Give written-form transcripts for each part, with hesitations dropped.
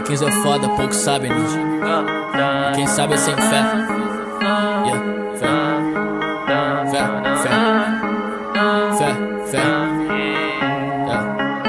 Marquinhos é foda, poucos sabem, ninja. Quem sabe é sem fé. Yeah, fé. Fé, fé. Fé, fé. Yeah.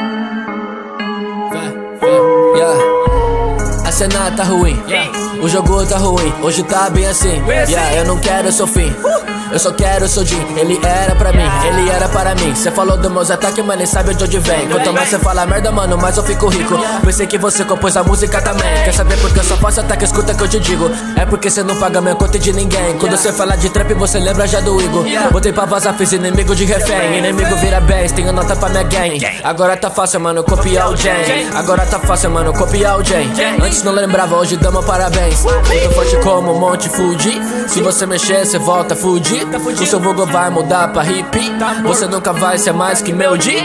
Fé, fé. Yeah. A cena tá ruim, o jogo tá ruim, hoje tá bem assim. Yeah, eu não quero, eu sou fim. Eu só quero o seu Jim, ele era pra mim, ele era para mim. Cê falou dos meus ataques, mas nem sabe de onde vem. Quanto mais cê fala merda, mano, mais eu fico rico. Pensei que você compôs a música também. Quer saber porque eu só faço ataque, escuta que eu te digo. É porque cê não paga minha conta de ninguém. Quando cê fala de trap, você lembra já do Igor. Botei pra vazar, fiz inimigo de refém. Inimigo vira bens, tenho nota pra minha gang. Agora tá fácil, mano, copiar o Jay. Agora tá fácil, mano, copiar o Jay. Antes não lembrava, hoje damos parabéns. Muito forte como um monte Fuji. Se você mexer, cê volta a fugir. O seu vulgo vai mudar pra hippie. Você nunca vai ser mais que meu G.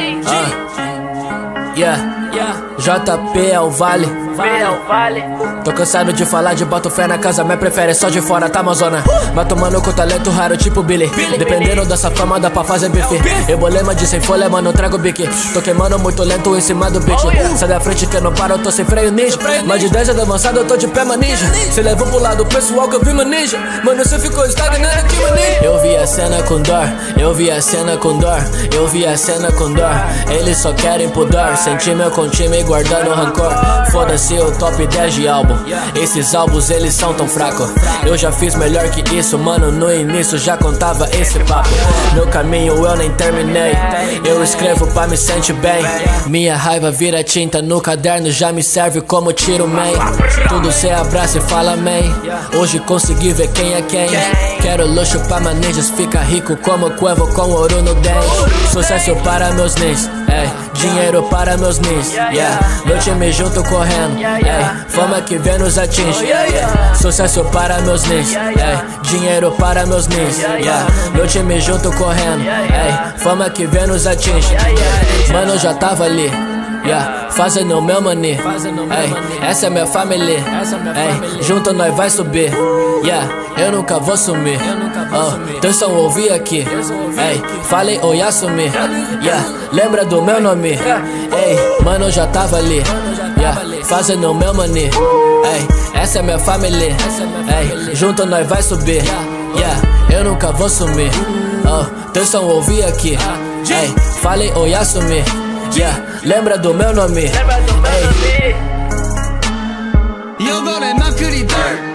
JP é o vale. Tô cansado de falar de boto fé na casa, mas prefere só de fora, tá, mozona? Mas tomando com talento raro, tipo Billy. Dependendo dessa fama, dá pra fazer bife. Eu bolema de sem folha, mano, trago bique. Tô queimando muito lento em cima do beat. Sai da frente que eu não paro, eu tô sem freio ninja. Mais de 10 anos avançado, eu tô de pé, maninja. Cê levou pro lado o pessoal que eu vi, maninja. Mano, cê ficou estagnado aqui, maninja. Eu vi a cena com dor, eu vi a cena com dor, eu vi a cena com dor. Eles só querem pudor, senti meu com time guardando rancor. Foda-se o top 10 de álbum. Esses álbuns eles são tão fracos. Eu já fiz melhor que isso, mano, no início já contava esse papo. Meu caminho eu nem terminei, eu escrevo pra me sentir bem. Minha raiva vira tinta no caderno, já me serve como tiro man. Tudo cê abraça e fala amém. Hoje consegui ver quem é quem. Quero luxo pra manejas, fica rico como Cuevo com ouro no dente. Sucesso para meus nins, dinheiro para meus nins, meu time junto correndo, fama que vem nos atinge. Sucesso para meus nins, dinheiro para meus nins, meu time junto correndo, fama que vem nos atinge. Mano, eu já tava ali, fazendo o meu money, essa é minha família, junto nós vai subir, eu nunca vou sumir. Atenção, ouvi aqui, falei oi, assumi, lembra do meu nome, mano, eu já tava ali, fazendo o meu money, essa é minha família, junto nós vai subir, eu nunca vou sumir. Atenção, ouvi aqui, falei oi, assumi, lembra do meu nome. 汚れまくりdirt